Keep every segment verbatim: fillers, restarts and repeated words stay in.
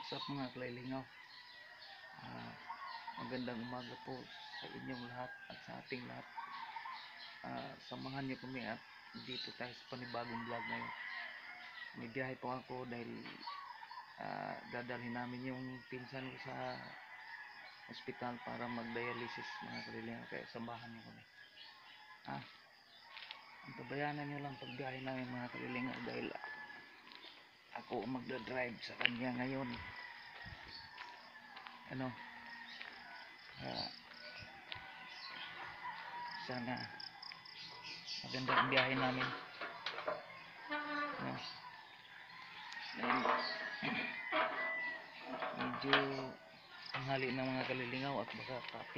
What's up mga Kalilingaw? Uh, magandang umaga po sa inyong lahat at sa ating lahat. Uh, samahan niyo kami at dito tayo sa panibagong vlog ngayon. May biyahe po ako dahil uh, dadalhin namin yung pinsan ko sa ospital para mag-dialysis mga Kalilingaw. Kaya samahan niyo kami. Ah, antabayanan niyo lang pagbiyahe namin mga Kalilingaw dahil ako magdadrive sa kanya ngayon. Ano, uh, sana maganda ang biyahe namin. Ano, medyo tanghali ng mga Kalilingaw at baka traffic.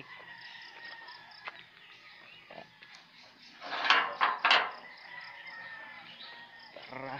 Tara.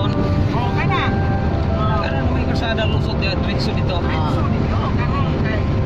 Lusot dito. Ah.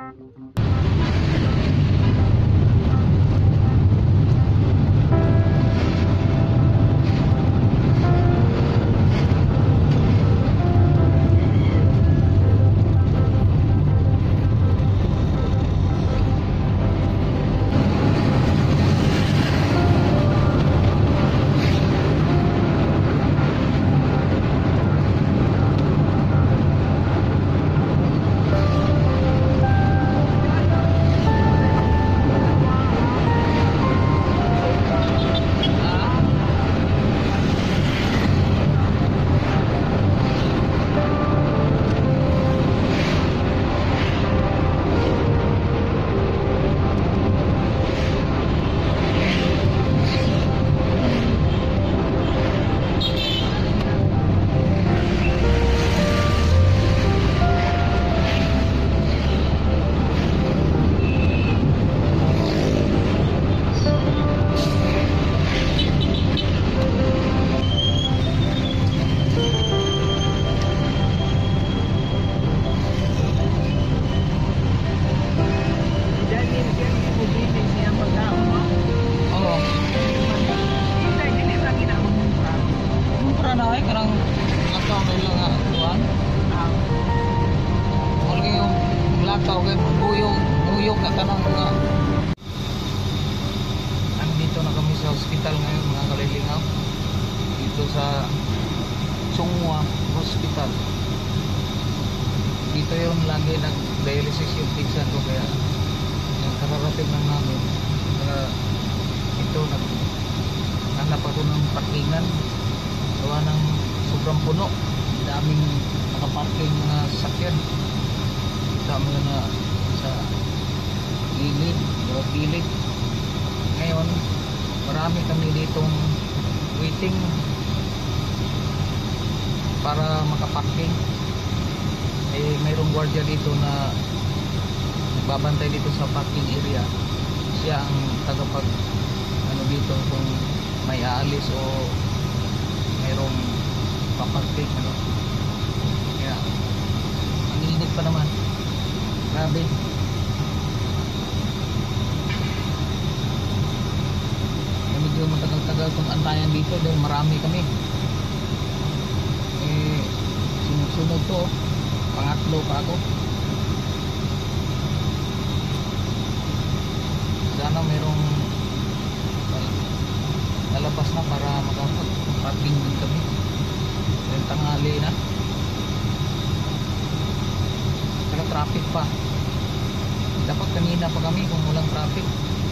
Andito na kami sa hospital ngayon mga kalilingaw, dito sa Chunghwa Hospital. Dito yung lagi nag-dialysis yung pinsan ko, kaya yung kararating lang namin. Kaya ito naghanap ako ng parkingan, gawa ng sobrang puno, daming nakaparking mga sasakyan. Dami na sa gilid, sa gilid. Ngayon marami kami ditong waiting para makaparking. Eh mayroong gwardiya dito na nagbabantay dito sa parking area. Siya ang tagapag ano dito kung may aalis o mayroong paparking ano. Kaya ang init pa naman, grabe. Medyo matagal-tagal itong antayan dito dahil marami kami. Eh sunod-sunod to, pangatlo pa ako. Sana mayroong lalabas na para makapag-parking din kami dahil tanghali na. Saka traffic pa, dapat kanina pa kami kung walang traffic.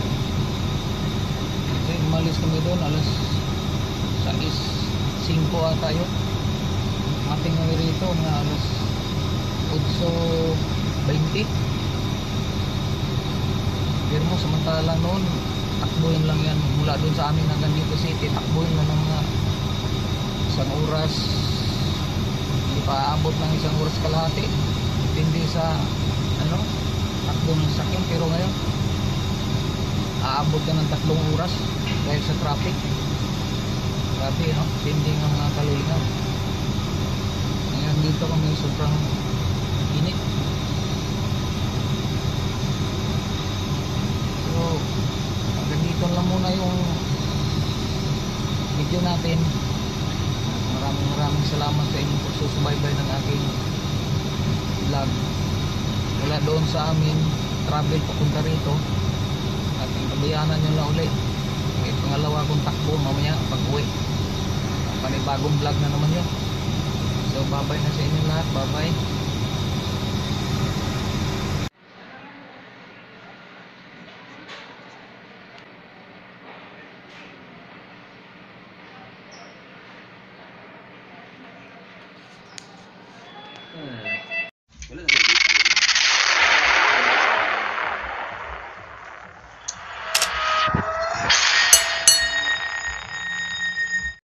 Kasi umalis kami doon alas sais singko ata yun. Ating kami rito na alas otso beinte. Pero mo samantalang noon takbuhin lang yan mula doon sa amin hanggang dito city, takbuhin lang ng mga isang oras, hindi pa aabot ng isang oras kalahati, hindi sa ano takbo ng sakyan. Pero ngayon aabot ka ng tatlong oras dahil sa traffic. Grabe no, hindi ng mga kalulingan. Ngayon dito kami sobrang init. So hanggang dito lang muna yung video natin. Maraming maraming salamat sa inyong pagsusubaybay ng aking vlog mula doon sa amin travel papunta rito. At pabayaanan nyo lang ulit, may pangalawa kong takbo mamaya pag uwi. Panibagong vlog na naman yun. So bye bye na sa inyo lahat, bye bye. Hmm.